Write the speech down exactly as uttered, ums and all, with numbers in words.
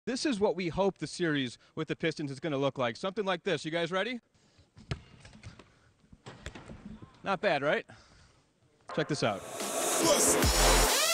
This is what we hope the series with the Pistons is going to look like. Something like this. You guys ready? Not bad, right? Check this out.